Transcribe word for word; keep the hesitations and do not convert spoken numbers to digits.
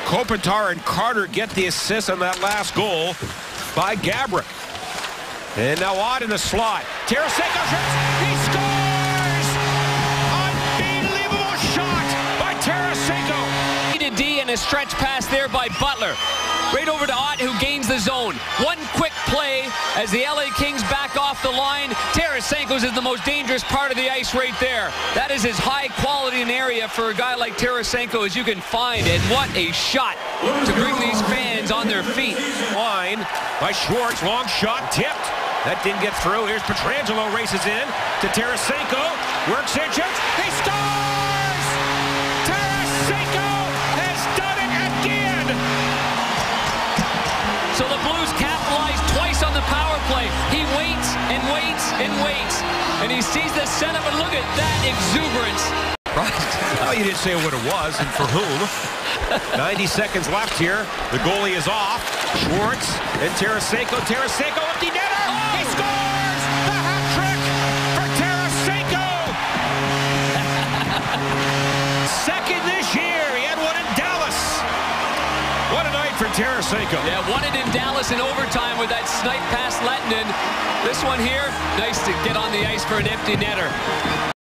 Kopitar and Carter get the assist on that last goal by Gaborik. And now Ott in the slot. Tarasenko shoots. He scores! Unbelievable shot by Tarasenko. To D and a stretch pass there by Butler. Right over to Ott, who gains the zone. One quick play as the L A Kings back off the line. Tarasenko's is the most dangerous part of the ice right there. That is as high quality an area for a guy like Tarasenko as you can find. And what a shot to bring these fans on their feet. Line by Schwartz. Long shot tipped. That didn't get through. Here's Pietrangelo, races in to Tarasenko. Works in, shoots. He scores! Tarasenko has done it again! So the Blues capitalize twice on the power play. He waits and waits and waits. And he sees the setup, and look at that exuberance. Right. Well, you didn't say what it was and for whom. ninety seconds left here. The goalie is off. Schwartz and Tarasenko. Tarasenko, empty netter. Oh! He scores the hat trick for Tarasenko. Second this year. He had one in Dallas. What a night for Tarasenko. Yeah, won it in Dallas in overtime with that snipe past Lettinen. This one here, nice to get on the ice for an empty netter.